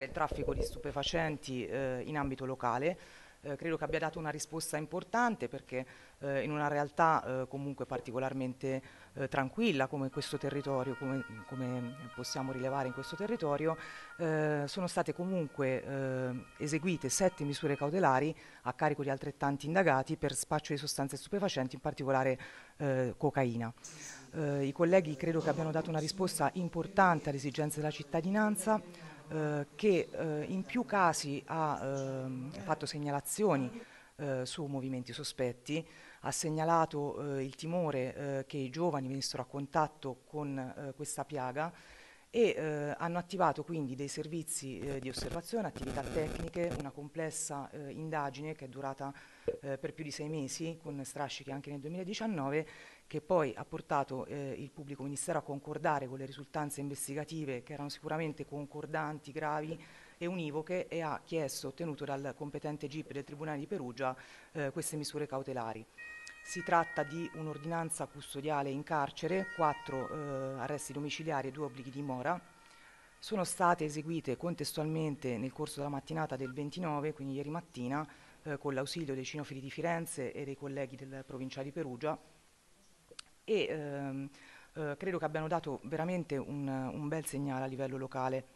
il traffico di stupefacenti in ambito locale. Credo che abbia dato una risposta importante perché in una realtà comunque particolarmente tranquilla come questo territorio, come possiamo rilevare in questo territorio, sono state comunque eseguite 7 misure cautelari a carico di altrettanti indagati per spaccio di sostanze stupefacenti, in particolare cocaina. I colleghi credo che abbiano dato una risposta importante alle esigenze della cittadinanza, che in più casi ha fatto segnalazioni su movimenti sospetti, ha segnalato il timore che i giovani venissero a contatto con questa piaga e hanno attivato quindi dei servizi di osservazione, attività tecniche, una complessa indagine che è durata per più di 6 mesi, con strascichi anche nel 2019, che poi ha portato il pubblico ministero a concordare con le risultanze investigative che erano sicuramente concordanti, gravi e univoche, e ha chiesto, ottenuto dal competente GIP del Tribunale di Perugia, queste misure cautelari. Si tratta di un'ordinanza custodiale in carcere, 4 arresti domiciliari e 2 obblighi di mora. Sono state eseguite contestualmente nel corso della mattinata del 29, quindi ieri mattina, con l'ausilio dei cinofili di Firenze e dei colleghi del provincia di Perugia, e credo che abbiano dato veramente un bel segnale a livello locale.